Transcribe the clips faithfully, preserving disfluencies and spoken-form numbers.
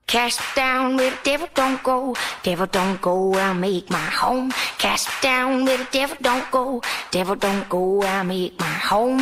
Cast me down where the devil don't go, devil don't go where I make my home. Cast me down where the devil don't go, devil don't go where I make my home.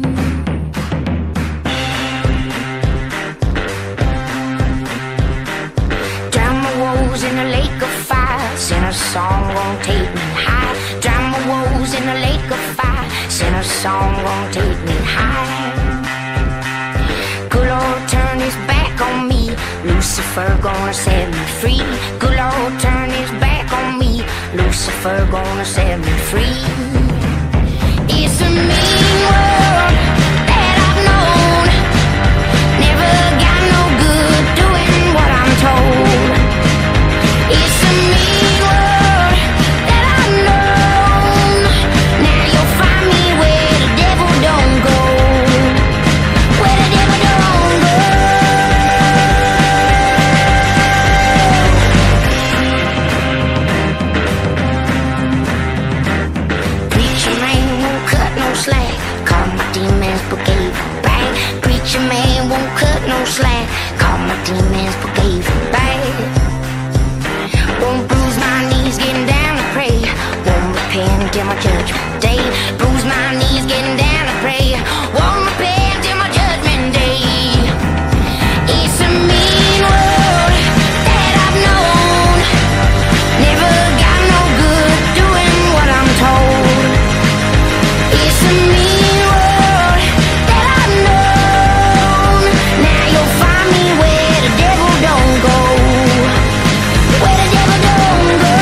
Drown my woes in a lake of fire, sing a song won't take me high. Drown my woes in a lake of fire, sing a song won't take me high. Good Lord turn his back on me, Lucifer gonna set me free. Good Lord turn his back on me, Lucifer gonna set me free. It's a mean world that I've known, never got no good doing what I'm told. It's a mean world that I've known, now you'll find me where the devil don't go, where the devil don't go. Preacher man won't cut no slack, call my demons brigade back. Preacher man won't cut no slack, call my demons brigade back. Won't bruise my knees getting down to pray, won't repent until my judgment day. Bruise my knees getting down to pray, won't repent until my judgment day. It's a mean world that I've known, never got no good doing what I'm told. It's a mean world that I've known, now you'll find me where the devil don't go, where the devil don't go.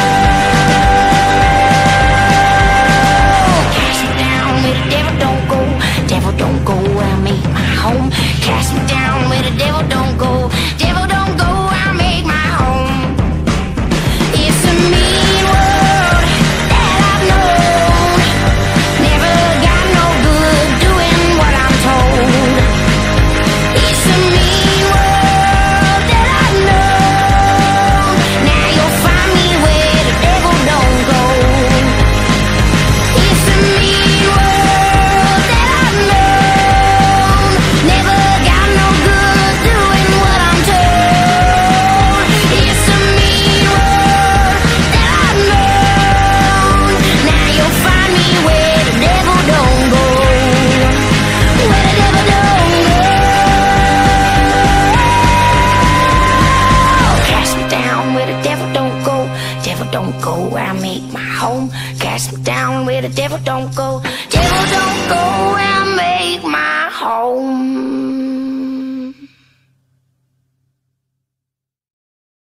Cast me down where the devil don't go, devil don't go where I make my home. Cast me down where the devil don't go, devil don't go where I make my home. It's a mean world that I've known, never got no good doing what I'm told. It's a mean world that I've known, now you'll find me where the devil don't go. It's a mean world that I've known, never got no good doing what I'm told. It's a mean world that I've known, now you'll find me where the devil don't go, where the devil don't go. Cast me down where the devil don't go, devil don't go where I make my home. Cast me down where the devil don't go, devil don't go where I make my home.